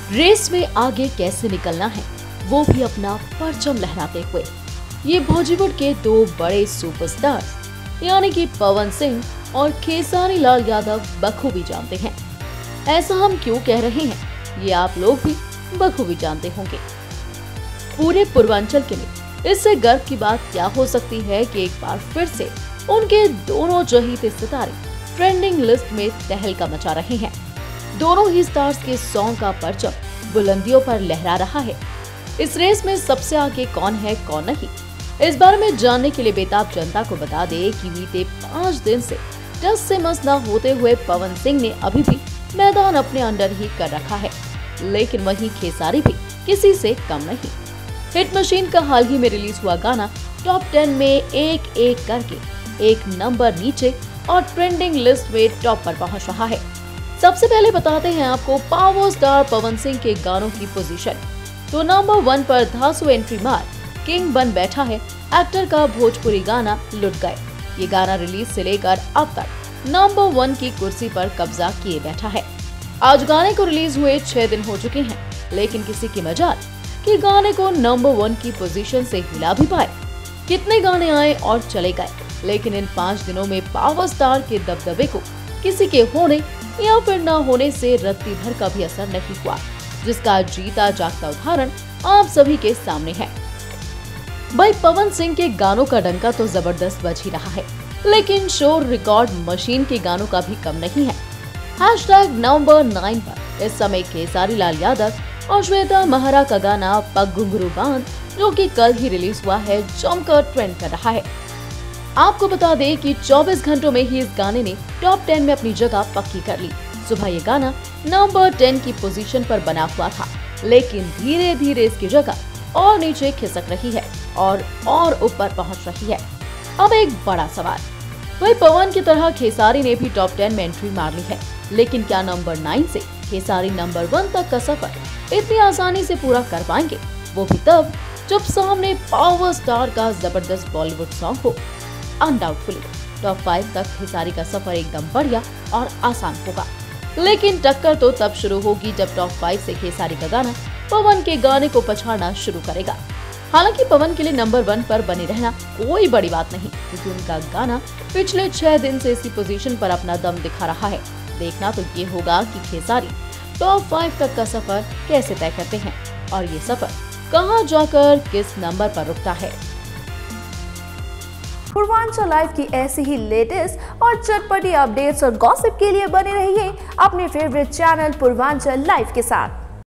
Race में आगे कैसे निकलना है, वो भी अपना परचम लहराते हुए। ये बॉलीवुड के दो बड़े सुपरस्टार्स यानी कि पवन सिंह और खेसारी लाल यादव बखूबी जानते हैं। ऐसा हम क्यों कह रहे हैं, ये आप लोग भी बखूबी जानते होंगे। पूरे पूर्वांचल के लिए इससे गर्व की बात क्या हो सकती है कि एक बार फिर से उनके दोनों चहेते सितारे ट्रेंडिंग लिस्ट में तहलका मचा रहे हैं। दोनों ही स्टार्स के सॉन्ग का परचम बुलंदियों पर लहरा रहा है। इस रेस में सबसे आगे कौन है कौन नहीं, इस बारे में जानने के लिए बेताब जनता को बता दे कि बीते 5 दिन से टस से मस न होते हुए पवन सिंह ने अभी भी मैदान अपने अंडर ही कर रखा है, लेकिन वहीं खेसारी भी किसी से कम नहीं। हिट मशीन का हाल ही में रिलीज हुआ गाना टॉप 10 में एक एक करके एक नंबर नीचे और ट्रेंडिंग लिस्ट में टॉप पर पहुंच रहा है। सबसे पहले बताते हैं आपको पावर स्टार पवन सिंह के गानों की पोजीशन। तो नंबर 1 पर धांसू एंट्री मार किंग बन बैठा है एक्टर का भोजपुरी गाना लुट गए। ये गाना रिलीज से लेकर अब तक नंबर 1 की कुर्सी पर कब्जा किए बैठा है। आज गाने को रिलीज हुए 6 दिन हो चुके हैं, लेकिन किसी की मजाल कि गाने को नंबर 1 की पोजीशन से हिला भी पाए। कितने गाने आए और चले गए, लेकिन इन 5 दिनों में पावर स्टार के दबदबे को किसी के होने या फिर न होने से रत्ती भर का भी असर नहीं हुआ, जिसका जीता जागता उदाहरण आप सभी के सामने है। भाई पवन सिंह के गानों का डंका तो जबरदस्त बज ही रहा है, लेकिन शोर रिकॉर्ड मशीन के गानों का भी कम नहीं है। हैशटैग नंबर 9 पर इस समय खेसारी लाल यादव और श्वेता महरा का गाना पग घुंघरू बांध, जो कि कल ही रिलीज हुआ है, जमकर ट्रेंड कर रहा है। आपको बता दें कि 24 घंटों में ही इस गाने ने टॉप 10 में अपनी जगह पक्की कर ली। सुबह ये गाना नंबर 10 की पोजीशन पर बना हुआ था, लेकिन धीरे धीरे इसकी जगह और नीचे खिसक रही है और ऊपर पहुंच रही है। अब एक बड़ा सवाल, वही पवन की तरह खेसारी ने भी टॉप 10 में एंट्री मार ली है, लेकिन क्या नंबर 9 से खेसारी नंबर 1 तक का सफर इतनी आसानी से पूरा कर पाएंगे, वो भी तब जब सामने पावर स्टार का जबरदस्त बॉलीवुड सॉन्ग हो। अनडाउटफुली टॉप 5 तक खेसारी का सफर एकदम बढ़िया और आसान होगा, लेकिन टक्कर तो तब शुरू होगी जब टॉप 5 से खेसारी का गाना पवन के गाने को पछाड़ना शुरू करेगा। हालांकि पवन के लिए नंबर 1 पर बने रहना कोई बड़ी बात नहीं, क्योंकि उनका गाना पिछले 6 दिन से इसी पोजीशन पर अपना दम दिखा रहा है। देखना तो ये होगा कि खेसारी टॉप 5 तक का सफर कैसे तय करते हैं और ये सफर कहां जाकर किस नंबर पर रुकता है। पूर्वांचल लाइव की ऐसी ही लेटेस्ट और चटपटी अपडेट्स और गॉसिप के लिए बने रहिए अपने फेवरेट चैनल पूर्वांचल लाइव के साथ।